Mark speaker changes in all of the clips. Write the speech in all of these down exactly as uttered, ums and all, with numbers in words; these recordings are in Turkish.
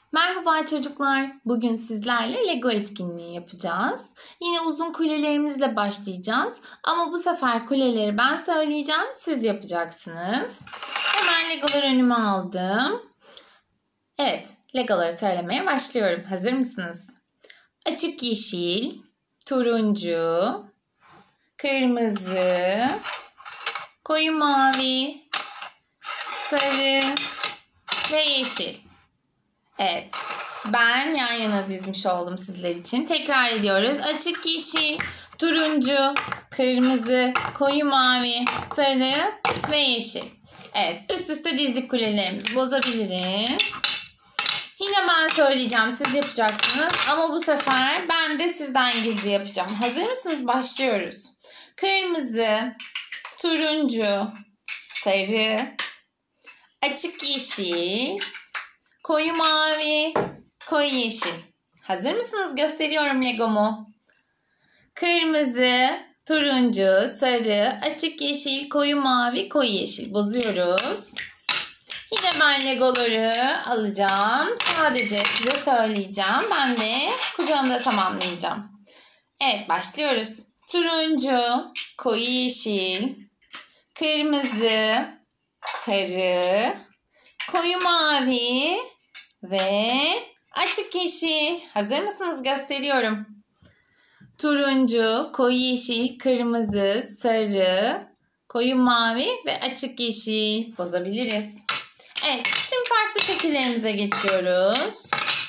Speaker 1: Merhaba çocuklar. Bugün sizlerle Lego etkinliği yapacağız. Yine uzun kulelerimizle başlayacağız. Ama bu sefer kuleleri ben söyleyeceğim, siz yapacaksınız. Hemen Legoları önüme aldım. Evet, Legoları söylemeye başlıyorum. Hazır mısınız? Açık yeşil, turuncu, kırmızı, koyu mavi, sarı ve yeşil. Evet, ben yan yana dizmiş oldum sizler için. Tekrar ediyoruz. Açık yeşil, turuncu, kırmızı, koyu mavi, sarı ve yeşil. Evet, üst üste dizdik kulelerimizi. Bozabiliriz. Yine ben söyleyeceğim, siz yapacaksınız. Ama bu sefer ben de sizden gizli yapacağım. Hazır mısınız? Başlıyoruz. Kırmızı, turuncu, sarı, açık yeşil, koyu mavi, koyu yeşil. Hazır mısınız? Gösteriyorum Legomu. Kırmızı, turuncu, sarı, açık yeşil, koyu mavi, koyu yeşil. Bozuyoruz. Yine ben Legoları alacağım. Sadece size söyleyeceğim. Ben de kucağımda tamamlayacağım. Evet, başlıyoruz. Turuncu, koyu yeşil, kırmızı, sarı, koyu mavi ve açık yeşil. Hazır mısınız? Gösteriyorum. Turuncu, koyu yeşil, kırmızı, sarı, koyu mavi ve açık yeşil. Bozabiliriz. Evet, şimdi farklı şekillerimize geçiyoruz.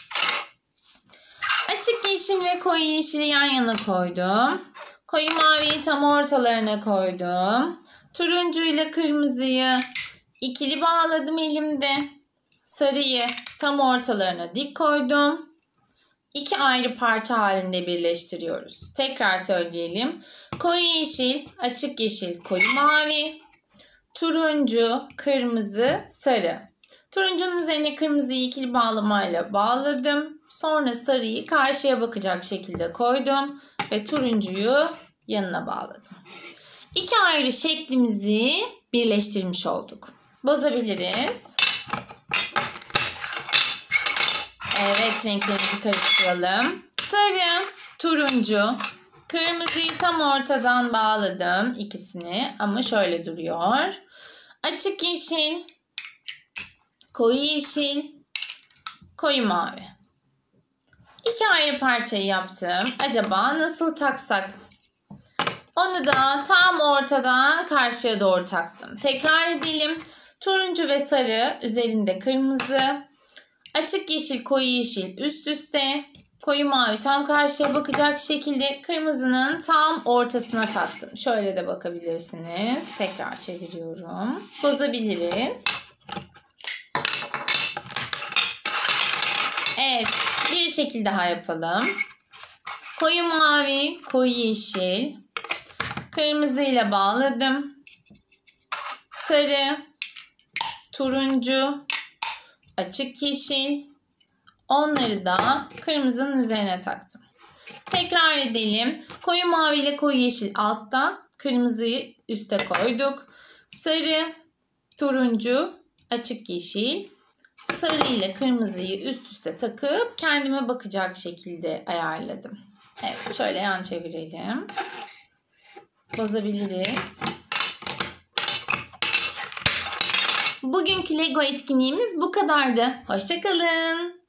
Speaker 1: Açık yeşil ve koyu yeşili yan yana koydum. Koyu maviyi tam ortalarına koydum. Turuncu ile kırmızıyı ikili bağladım elimde. Sarıyı tam ortalarına dik koydum. İki ayrı parça halinde birleştiriyoruz. Tekrar söyleyelim. Koyu yeşil, açık yeşil, koyu mavi. Turuncu, kırmızı, sarı. Turuncunun üzerine kırmızıyı ikili bağlamayla bağladım. Sonra sarıyı karşıya bakacak şekilde koydum. Ve turuncuyu yanına bağladım. İki ayrı şeklimizi birleştirmiş olduk. Bozabiliriz. Evet, renklerimizi karıştıralım. Sarı, turuncu, kırmızıyı tam ortadan bağladım ikisini ama şöyle duruyor. Açık yeşil, koyu yeşil, koyu mavi. İki ayrı parçayı yaptım. Acaba nasıl taksak? Onu da tam ortadan karşıya doğru taktım. Tekrar edelim. Turuncu ve sarı üzerinde kırmızı. Açık yeşil, koyu yeşil üst üste. Koyu mavi tam karşıya bakacak şekilde kırmızının tam ortasına taktım. Şöyle de bakabilirsiniz. Tekrar çeviriyorum. Bozabiliriz. Evet, bir şekil daha yapalım. Koyu mavi, koyu yeşil. Kırmızı ile bağladım. Sarı, turuncu, açık yeşil. Onları da kırmızının üzerine taktım. Tekrar edelim. Koyu mavi ile koyu yeşil altta, kırmızıyı üste koyduk. Sarı, turuncu, açık yeşil. Sarı ile kırmızıyı üst üste takıp kendime bakacak şekilde ayarladım. Evet, şöyle yan çevirelim. Bozabiliriz. Bugünkü Lego etkinliğimiz bu kadardı. Hoşça kalın.